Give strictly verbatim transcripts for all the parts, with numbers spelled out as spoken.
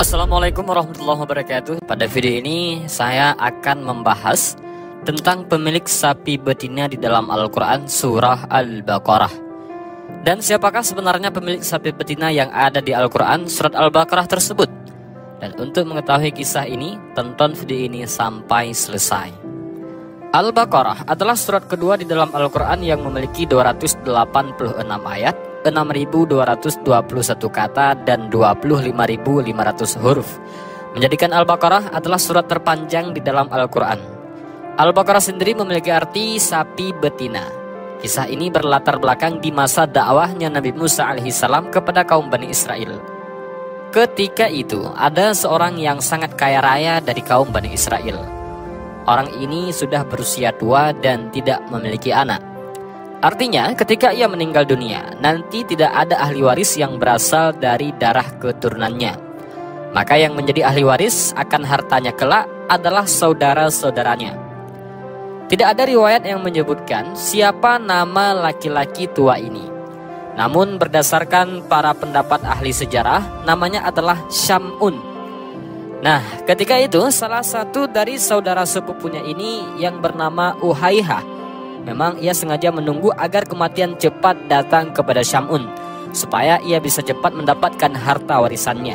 Assalamualaikum warahmatullahi wabarakatuh. Pada video ini saya akan membahas tentang pemilik sapi betina di dalam Al-Quran surah Al-Baqarah. Dan siapakah sebenarnya pemilik sapi betina yang ada di Al-Quran surat Al-Baqarah tersebut? Dan untuk mengetahui kisah ini, tonton video ini sampai selesai. Al-Baqarah adalah surat kedua di dalam Al-Quran yang memiliki dua ratus delapan puluh enam ayat, enam ribu dua ratus dua puluh satu kata, dan dua puluh lima ribu lima ratus huruf, menjadikan Al-Baqarah adalah surat terpanjang di dalam Al-Quran. Al-Baqarah sendiri memiliki arti sapi betina. Kisah ini berlatar belakang di masa dakwahnya Nabi Musa alaihissalam kepada kaum Bani Israel. Ketika itu ada seorang yang sangat kaya raya dari kaum Bani Israel. Orang ini sudah berusia tua dan tidak memiliki anak. Artinya ketika ia meninggal dunia, nanti tidak ada ahli waris yang berasal dari darah keturunannya. Maka yang menjadi ahli waris akan hartanya kelak adalah saudara-saudaranya. Tidak ada riwayat yang menyebutkan siapa nama laki-laki tua ini. Namun berdasarkan para pendapat ahli sejarah, namanya adalah Syamun. Nah, ketika itu salah satu dari saudara sepupunya ini yang bernama Uhaihah, memang ia sengaja menunggu agar kematian cepat datang kepada Syamun, supaya ia bisa cepat mendapatkan harta warisannya.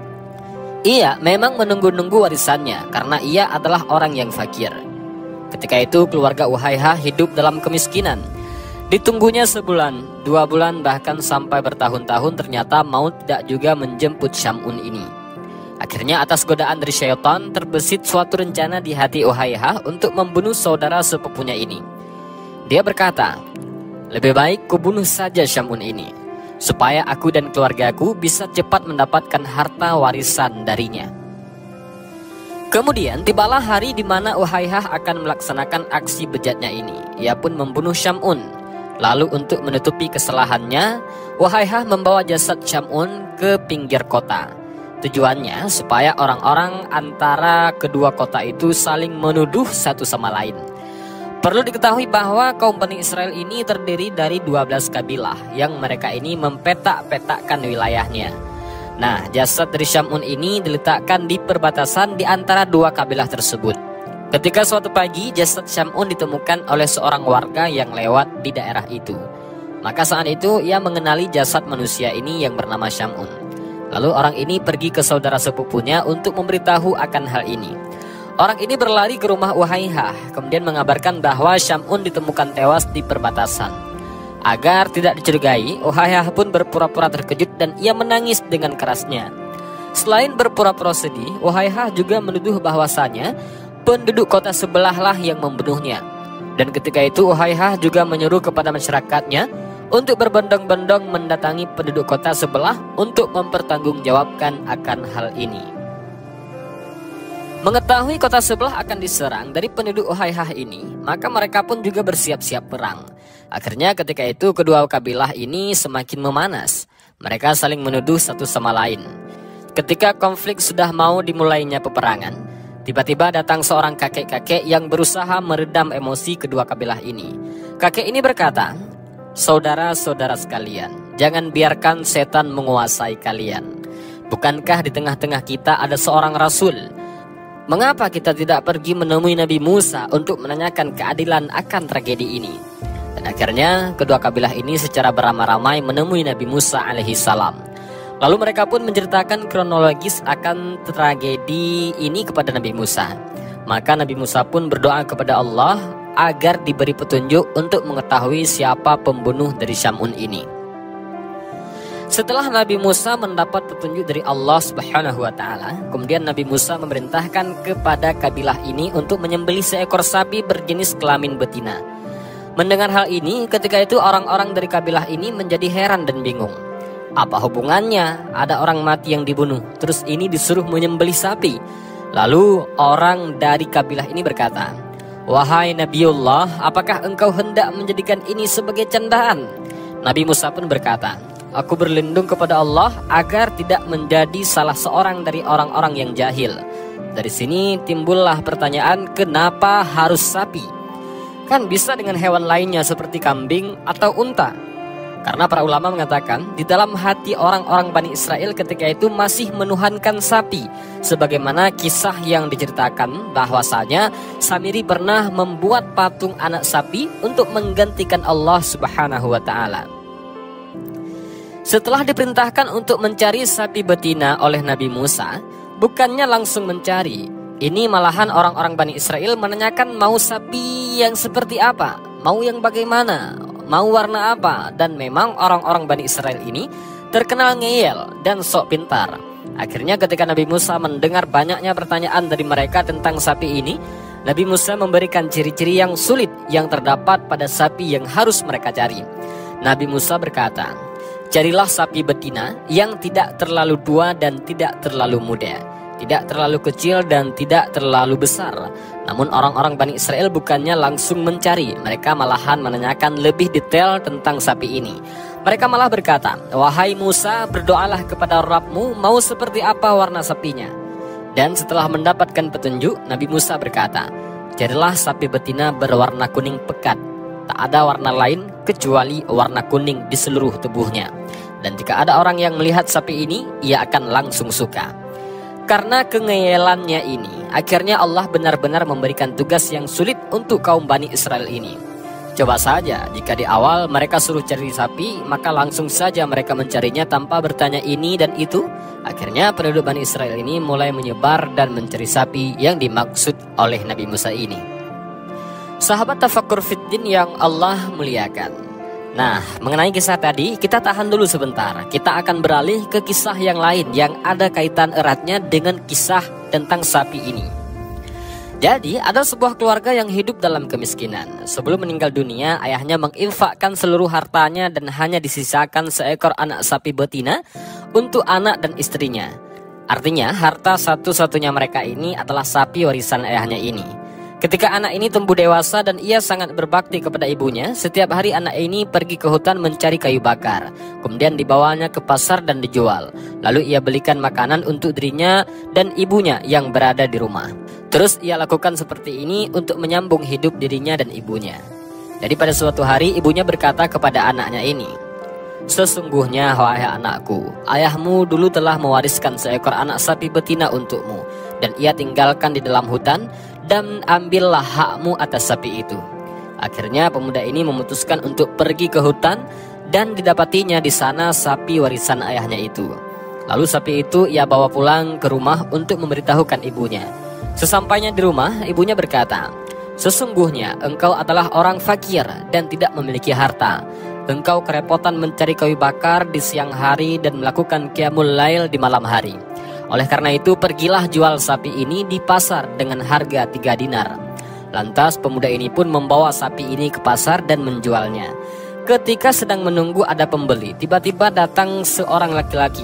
Ia memang menunggu-nunggu warisannya karena ia adalah orang yang fakir. Ketika itu keluarga Uhaihah hidup dalam kemiskinan. Ditunggunya sebulan, dua bulan, bahkan sampai bertahun-tahun, ternyata maut tidak juga menjemput Syamun ini. Akhirnya atas godaan dari syaitan terbesit suatu rencana di hati Uhaihah untuk membunuh saudara sepupunya ini. Dia berkata, lebih baik kubunuh saja Syamun ini, supaya aku dan keluargaku bisa cepat mendapatkan harta warisan darinya. Kemudian tibalah hari di mana Uhaihah akan melaksanakan aksi bejatnya ini. Ia pun membunuh Syamun. Lalu untuk menutupi kesalahannya, Uhaihah membawa jasad Syamun ke pinggir kota. Tujuannya supaya orang-orang antara kedua kota itu saling menuduh satu sama lain. Perlu diketahui bahwa kaum Bani Israel ini terdiri dari dua belas kabilah yang mereka ini mempetak-petakkan wilayahnya. Nah, jasad dari Syamun ini diletakkan di perbatasan di antara dua kabilah tersebut. Ketika suatu pagi jasad Syamun ditemukan oleh seorang warga yang lewat di daerah itu. Maka saat itu ia mengenali jasad manusia ini yang bernama Syamun. Lalu orang ini pergi ke saudara sepupunya untuk memberitahu akan hal ini. Orang ini berlari ke rumah Uhaihah, kemudian mengabarkan bahwa Syamun ditemukan tewas di perbatasan. Agar tidak dicurigai, Uhaihah pun berpura-pura terkejut dan ia menangis dengan kerasnya. Selain berpura-pura sedih, Uhaihah juga menuduh bahwasanya penduduk kota sebelahlah yang membunuhnya. Dan ketika itu Uhaihah juga menyuruh kepada masyarakatnya untuk berbondong-bondong mendatangi penduduk kota sebelah untuk mempertanggungjawabkan akan hal ini. Mengetahui kota sebelah akan diserang dari penduduk Uhaihah ini, maka mereka pun juga bersiap-siap perang. Akhirnya ketika itu kedua kabilah ini semakin memanas. Mereka saling menuduh satu sama lain. Ketika konflik sudah mau dimulainya peperangan, tiba-tiba datang seorang kakek-kakek yang berusaha meredam emosi kedua kabilah ini. Kakek ini berkata, saudara-saudara sekalian, jangan biarkan setan menguasai kalian. Bukankah di tengah-tengah kita ada seorang rasul? Mengapa kita tidak pergi menemui Nabi Musa untuk menanyakan keadilan akan tragedi ini? Dan akhirnya kedua kabilah ini secara beramai-ramai menemui Nabi Musa alaihissalam. Lalu mereka pun menceritakan kronologis akan tragedi ini kepada Nabi Musa. Maka Nabi Musa pun berdoa kepada Allah agar diberi petunjuk untuk mengetahui siapa pembunuh dari Syamun ini. Setelah Nabi Musa mendapat petunjuk dari Allah Subhanahu wa taala, kemudian Nabi Musa memerintahkan kepada kabilah ini untuk menyembelih seekor sapi berjenis kelamin betina. Mendengar hal ini, ketika itu orang-orang dari kabilah ini menjadi heran dan bingung. Apa hubungannya ada orang mati yang dibunuh, terus ini disuruh menyembelih sapi? Lalu orang dari kabilah ini berkata, wahai Nabiullah, apakah engkau hendak menjadikan ini sebagai candaan? Nabi Musa pun berkata, aku berlindung kepada Allah agar tidak menjadi salah seorang dari orang-orang yang jahil. Dari sini timbullah pertanyaan, kenapa harus sapi? Kan bisa dengan hewan lainnya seperti kambing atau unta. Karena para ulama mengatakan di dalam hati orang-orang Bani Israel ketika itu masih menuhankan sapi, sebagaimana kisah yang diceritakan bahwasanya Samiri pernah membuat patung anak sapi untuk menggantikan Allah Subhanahu wa taala. Setelah diperintahkan untuk mencari sapi betina oleh Nabi Musa, bukannya langsung mencari. Ini malahan orang-orang Bani Israel menanyakan mau sapi yang seperti apa, mau yang bagaimana, mau warna apa. Dan memang orang-orang Bani Israel ini terkenal ngeyel dan sok pintar. Akhirnya ketika Nabi Musa mendengar banyaknya pertanyaan dari mereka tentang sapi ini, Nabi Musa memberikan ciri-ciri yang sulit yang terdapat pada sapi yang harus mereka cari. Nabi Musa berkata, carilah sapi betina yang tidak terlalu tua dan tidak terlalu muda, tidak terlalu kecil dan tidak terlalu besar. Namun orang-orang Bani Israel bukannya langsung mencari, mereka malahan menanyakan lebih detail tentang sapi ini. Mereka malah berkata, wahai Musa, berdoalah kepada Rabbmu, mau seperti apa warna sapinya. Dan setelah mendapatkan petunjuk, Nabi Musa berkata, carilah sapi betina berwarna kuning pekat, tak ada warna lain kecuali warna kuning di seluruh tubuhnya. Dan jika ada orang yang melihat sapi ini, ia akan langsung suka. Karena kengeyelannya ini, akhirnya Allah benar-benar memberikan tugas yang sulit untuk kaum Bani Israel ini. Coba saja, jika di awal mereka suruh cari sapi, maka langsung saja mereka mencarinya tanpa bertanya ini dan itu. Akhirnya penduduk Bani Israel ini mulai menyebar dan mencari sapi yang dimaksud oleh Nabi Musa ini. Sahabat Tafakkur Fiddin yang Allah muliakan. Nah, mengenai kisah tadi, kita tahan dulu sebentar. Kita akan beralih ke kisah yang lain yang ada kaitan eratnya dengan kisah tentang sapi ini. Jadi, ada sebuah keluarga yang hidup dalam kemiskinan. Sebelum meninggal dunia, ayahnya menginfakkan seluruh hartanya dan hanya disisakan seekor anak sapi betina untuk anak dan istrinya. Artinya, harta satu-satunya mereka ini adalah sapi warisan ayahnya ini. Ketika anak ini tumbuh dewasa dan ia sangat berbakti kepada ibunya, setiap hari anak ini pergi ke hutan mencari kayu bakar. Kemudian dibawanya ke pasar dan dijual. Lalu ia belikan makanan untuk dirinya dan ibunya yang berada di rumah. Terus ia lakukan seperti ini untuk menyambung hidup dirinya dan ibunya. Jadi pada suatu hari ibunya berkata kepada anaknya ini, sesungguhnya wahai anakku, ayahmu dulu telah mewariskan seekor anak sapi betina untukmu, dan ia tinggalkan di dalam hutan, dan ambillah hakmu atas sapi itu. Akhirnya pemuda ini memutuskan untuk pergi ke hutan, dan didapatinya di sana sapi warisan ayahnya itu. Lalu sapi itu ia bawa pulang ke rumah untuk memberitahukan ibunya. Sesampainya di rumah, ibunya berkata, sesungguhnya engkau adalah orang fakir dan tidak memiliki harta. Engkau kerepotan mencari kayu bakar di siang hari dan melakukan qiyamul lail di malam hari. Oleh karena itu, pergilah jual sapi ini di pasar dengan harga tiga dinar. Lantas pemuda ini pun membawa sapi ini ke pasar dan menjualnya. Ketika sedang menunggu ada pembeli, tiba-tiba datang seorang laki-laki.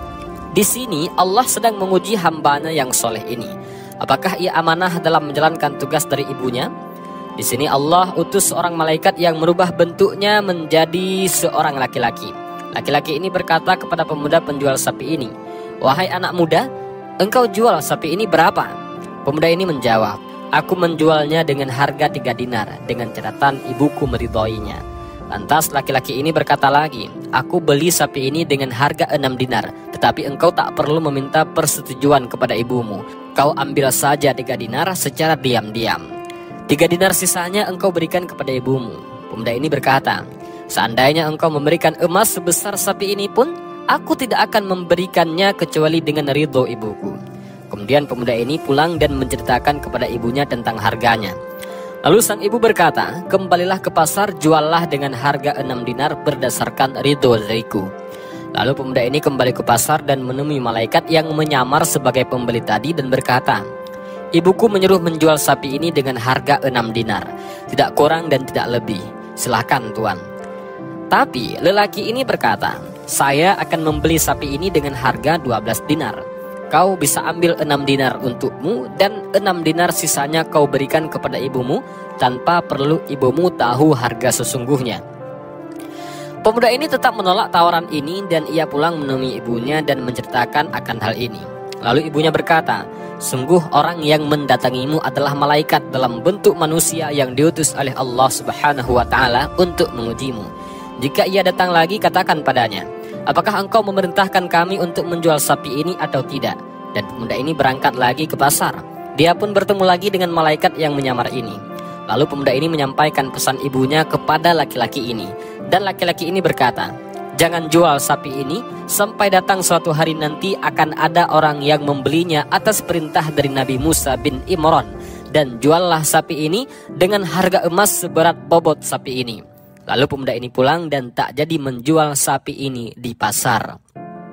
Di sini Allah sedang menguji hambanya yang soleh ini. Apakah ia amanah dalam menjalankan tugas dari ibunya? Di sini Allah utus seorang malaikat yang merubah bentuknya menjadi seorang laki-laki. Laki-laki ini berkata kepada pemuda penjual sapi ini, wahai anak muda, engkau jual sapi ini berapa? Pemuda ini menjawab, aku menjualnya dengan harga tiga dinar, dengan catatan ibuku meridhoinya. Lantas laki-laki ini berkata lagi, aku beli sapi ini dengan harga enam dinar, tetapi engkau tak perlu meminta persetujuan kepada ibumu. Kau ambil saja tiga dinar secara diam-diam. Tiga dinar sisanya engkau berikan kepada ibumu. Pemuda ini berkata, seandainya engkau memberikan emas sebesar sapi ini pun, aku tidak akan memberikannya kecuali dengan ridho ibuku. Kemudian pemuda ini pulang dan menceritakan kepada ibunya tentang harganya. Lalu sang ibu berkata, kembalilah ke pasar, juallah dengan harga enam dinar berdasarkan ridho dariku. Lalu pemuda ini kembali ke pasar dan menemui malaikat yang menyamar sebagai pembeli tadi dan berkata, ibuku menyuruh menjual sapi ini dengan harga enam dinar, tidak kurang dan tidak lebih. Silakan tuan. Tapi lelaki ini berkata, saya akan membeli sapi ini dengan harga dua belas dinar. Kau bisa ambil enam dinar untukmu dan enam dinar sisanya kau berikan kepada ibumu tanpa perlu ibumu tahu harga sesungguhnya. Pemuda ini tetap menolak tawaran ini dan ia pulang menemui ibunya dan menceritakan akan hal ini. Lalu ibunya berkata, sungguh orang yang mendatangimu adalah malaikat dalam bentuk manusia yang diutus oleh Allah Subhanahu wa taala untuk mengujimu. Jika ia datang lagi, katakan padanya, apakah engkau memerintahkan kami untuk menjual sapi ini atau tidak? Dan pemuda ini berangkat lagi ke pasar. Dia pun bertemu lagi dengan malaikat yang menyamar ini. Lalu pemuda ini menyampaikan pesan ibunya kepada laki-laki ini. Dan laki-laki ini berkata, jangan jual sapi ini sampai datang suatu hari nanti akan ada orang yang membelinya atas perintah dari Nabi Musa bin Imran. Dan juallah sapi ini dengan harga emas seberat bobot sapi ini. Lalu pemuda ini pulang dan tak jadi menjual sapi ini di pasar.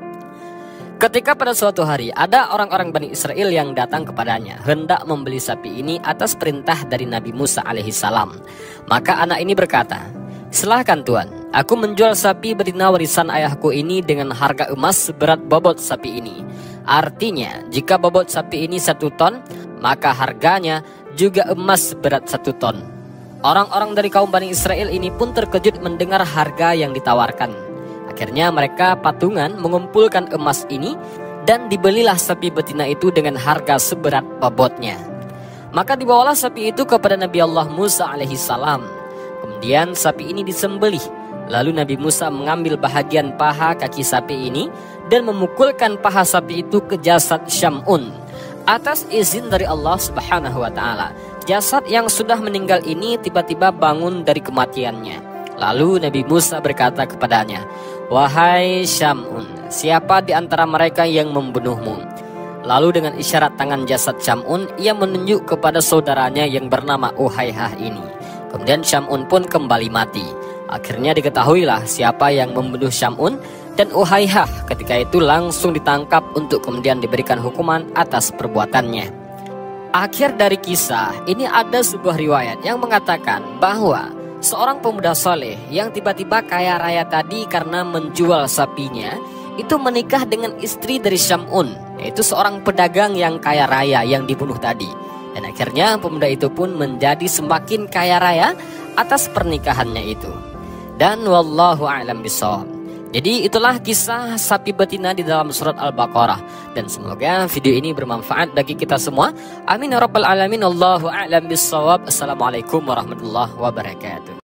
Ketika pada suatu hari ada orang-orang Bani Israel yang datang kepadanya hendak membeli sapi ini atas perintah dari Nabi Musa alaihissalam. Maka anak ini berkata, silahkan Tuan, aku menjual sapi betina warisan ayahku ini dengan harga emas seberat bobot sapi ini. Artinya, jika bobot sapi ini satu ton, maka harganya juga emas seberat satu ton. Orang-orang dari kaum Bani Israel ini pun terkejut mendengar harga yang ditawarkan. Akhirnya mereka patungan mengumpulkan emas ini dan dibelilah sapi betina itu dengan harga seberat bobotnya. Maka dibawalah sapi itu kepada Nabi Allah Musa alaihissalam. Kemudian sapi ini disembelih. Lalu Nabi Musa mengambil bahagian paha kaki sapi ini dan memukulkan paha sapi itu ke jasad Syamun. Atas izin dari Allah Subhanahu wa taala, jasad yang sudah meninggal ini tiba-tiba bangun dari kematiannya. Lalu Nabi Musa berkata kepadanya, wahai Syamun, siapa di antara mereka yang membunuhmu? Lalu dengan isyarat tangan jasad Syamun, ia menunjuk kepada saudaranya yang bernama Uhaihah ini. Kemudian Syamun pun kembali mati. Akhirnya diketahuilah siapa yang membunuh Syamun, dan Uhaihah ketika itu langsung ditangkap untuk kemudian diberikan hukuman atas perbuatannya. Akhir dari kisah ini ada sebuah riwayat yang mengatakan bahwa seorang pemuda soleh yang tiba-tiba kaya raya tadi karena menjual sapinya itu menikah dengan istri dari Syamun, yaitu seorang pedagang yang kaya raya yang dibunuh tadi. Dan akhirnya pemuda itu pun menjadi semakin kaya raya atas pernikahannya itu. Dan wallahu a'lam bishawab. Jadi itulah kisah sapi betina di dalam surat Al-Baqarah. Dan semoga video ini bermanfaat bagi kita semua. Amin ya rabbal alamin. Allahu a'lam bishawab. Assalamualaikum warahmatullahi wabarakatuh.